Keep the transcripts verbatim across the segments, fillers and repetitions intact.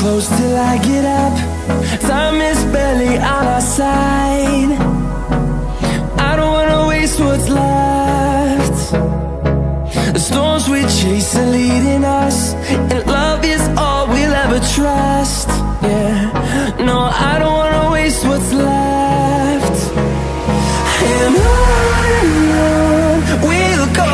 close till I get up. Time is barely on our side. I don't wanna waste what's left. The storms we chase are leading us, and love is all we'll ever trust. Yeah, no, I don't wanna waste what's left. And on and on we'll go,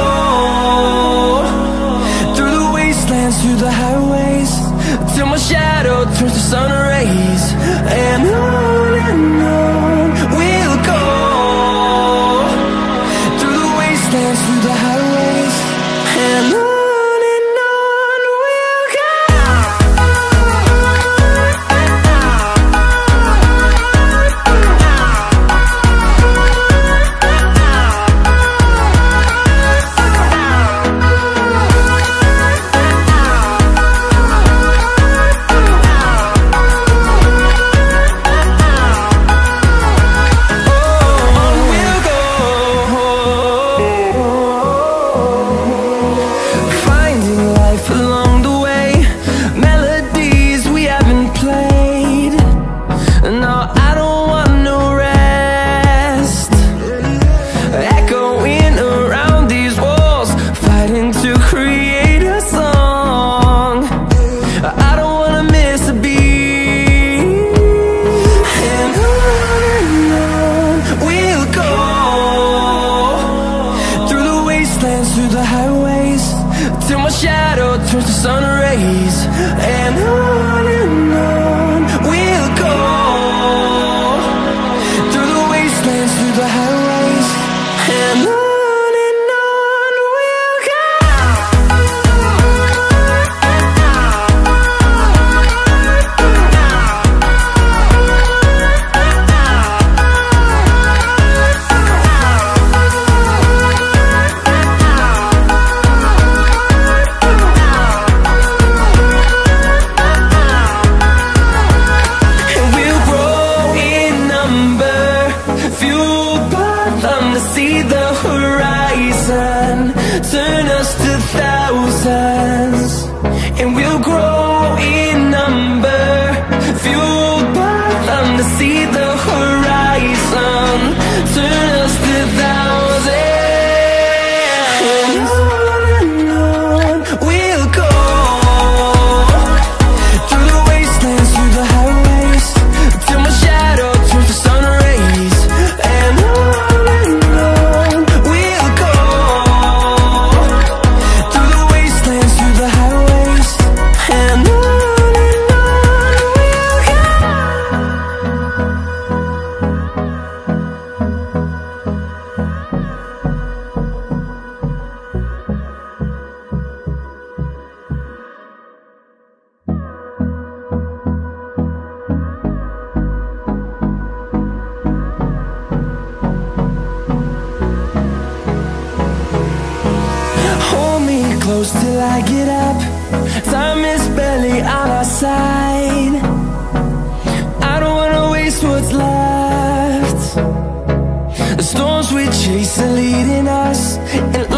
through the wastelands, through the highways, till my shadow turns to sun rays. And on and on we'll go, through the wastelands, through the highways, and on. Through the highways, till my shadow turns to sun rays. And on and on we'll go, through the wastelands, through the highways, and on. See the horizon turn us to thousands, and we'll grow in number, fueled by them. To see the horizon turn us to thousands, and on and on we'll go, through the wastelands, through the highways, till my shadow turns to sun rays. And on close till I get up. Time is barely on our side. I don't wanna waste what's left. The storms we chase are leading us, and